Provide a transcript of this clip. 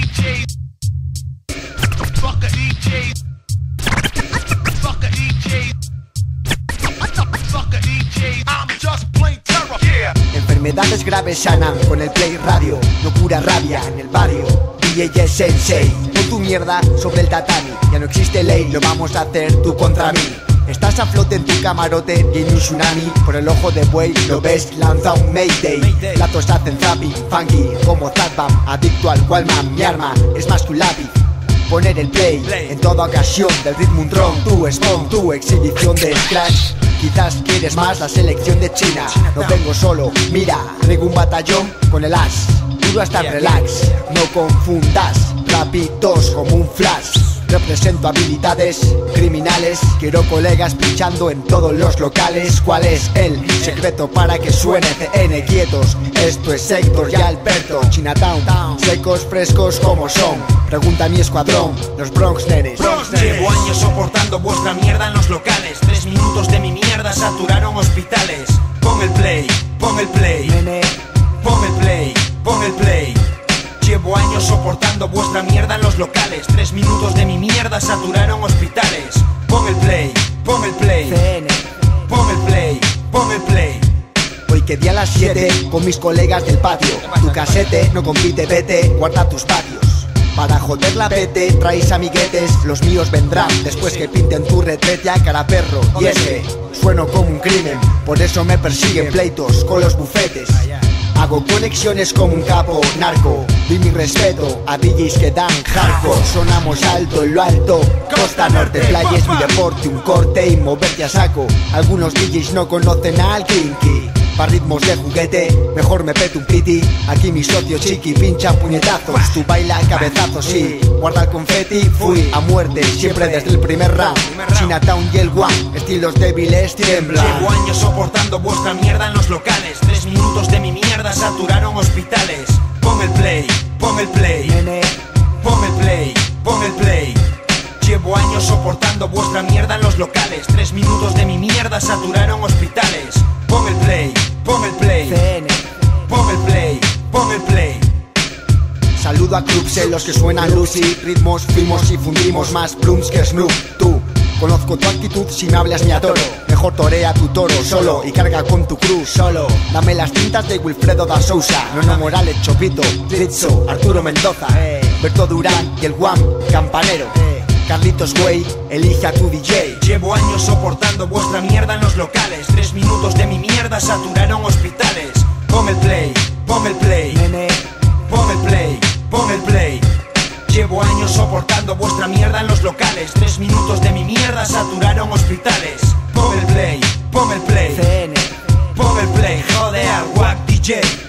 DJ. Fuck a DJ. Fuck a DJ. Fuck a DJ. I'm just plain terror. Yeah. Enfermedades graves sanan con el Play Radio. Locura, rabia en el barrio. DJ Sensei, pon tu mierda sobre el tatami. Ya no existe ley, lo vamos a hacer tú contra mí. Estás a flote en tu camarote, viene un tsunami. Por el ojo de buey, lo ves, lanza un Mayday. Platos hacen zapping, funky, como Zadbam. Adicto al Wallman, mi arma es más que un lápiz. Poner el play en toda ocasión, del ritmo un dron. Tu spawn, tu exhibición de scratch. Quizás quieres más la selección de China. No vengo solo, mira, traigo un batallón con el as. Duro hasta relax, no confundas. Rápidos como un flash. Represento habilidades criminales. Quiero colegas pinchando en todos los locales. ¿Cuál es el secreto para que suene CN quietos? Esto es Héctor y Alberto. Chinatown, secos, frescos como son. Pregunta a mi escuadrón, los Bronx nenes. Llevo años soportando vuestra mierda en los locales. 3 minutos de mi mierda saturaron hospitales. Pon el play, pon el play, Nene, pon el play, pon el play. Llevo años soportando vuestra mierda en los locales. 3 minutos de mi mierda saturaron hospitales. Pon el play, pon el play, CN. pon el play, pon el play. Hoy que di a las 7 con mis colegas del patio. Tu casete no compite, vete, guarda tus patios. Para joder la pete, traes amiguetes. Los míos vendrán después que pinten tu retrete a cara perro. Y es que sueno como un crimen, por eso me persiguen pleitos con los bufetes. Hago conexiones como un capo narco. Di mi respeto a DJs que dan hardcore. Sonamos alto en lo alto, costa norte. Playa es mi deporte, un corte y moverte a saco. Algunos DJs no conocen al kinky. Pa' ritmos de juguete, mejor me peto un piti. Aquí mi socio chiqui pincha puñetazos. Tú baila cabezazos, sí. Guarda el confeti, fui a muerte siempre desde el primer round. Chinatown y el One, estilos débiles tiemblan. Llevo años soportando vuestra mierda en los locales. 3 minutos de mi mierda saturaron hospitales. Pon el play, pon el play, Nene, pon el play, pon el play. Llevo años soportando vuestra mierda en los locales. 3 minutos de mi mierda saturaron hospitales. Pon el play, pon el play, CN. pon el play, pon el play. Saludo a clubs en los que suenan Lucy. Ritmos, filmos y fundimos más plums que Snoop. Tú, conozco tu actitud, si me hablas me atoro. Mejor torea tu toro solo y carga con tu cruz solo. Dame las tintas de Wilfredo da Sousa, Nono Morales, Chopito, Rizzo, Arturo Mendoza, Berto Durán y el Juan Campanero. Carlitos Way, elige a tu DJ. Llevo años soportando vuestra mierda en los locales. 3 minutos de mi mierda saturaron hospitales. Pon el play, pon el play, Nene, pon el play, pon el play. Llevo años soportando vuestra mierda en los locales. 3 minutos de mi mierda saturaron hospitales. Pon el play, pon el play, CN. pon el play, joder, Wack DJ.